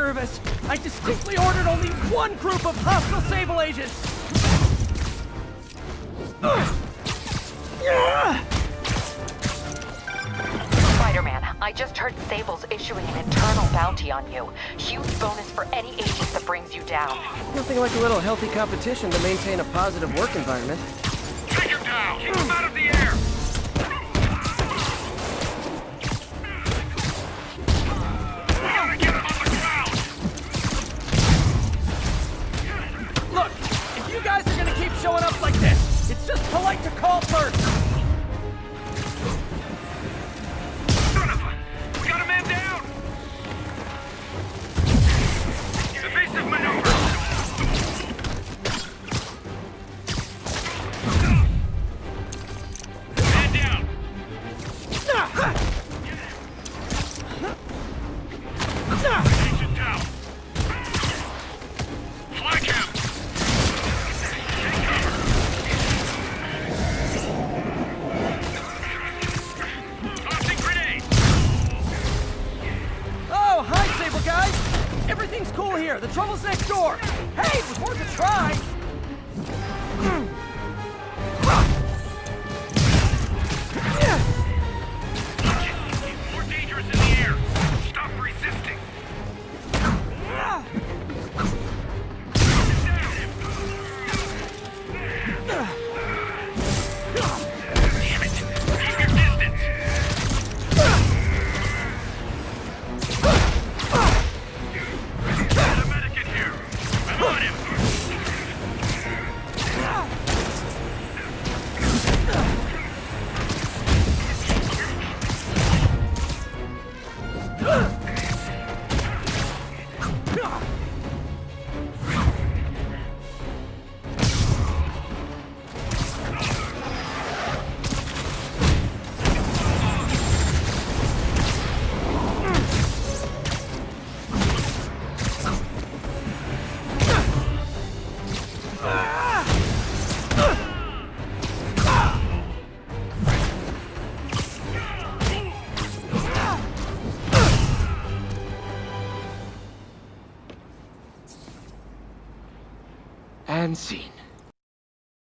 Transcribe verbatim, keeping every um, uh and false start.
service. I distinctly ordered only one group of hostile Sable agents. Spider-Man, I just heard Sable's issuing an internal bounty on you. Huge bonus for any agent that brings you down. Nothing like a little healthy competition to maintain a positive work environment. Take him down! Keep him out of the air! We gotta get him on the ground! Look, if you guys are gonna keep showing up like this, it's just polite to call first. Son of a... We got a man down! Evasive maneuver! Man down! Agent down! Flank him! Take cover! Tossing grenade! Oh, hi, Sable guys. Everything's cool here. The trouble's next door. Hey, it was worth a try. More dangerous in the air! Stop resisting! Damn it! Keep your distance! There's a medic in here! I'm on him! And scene.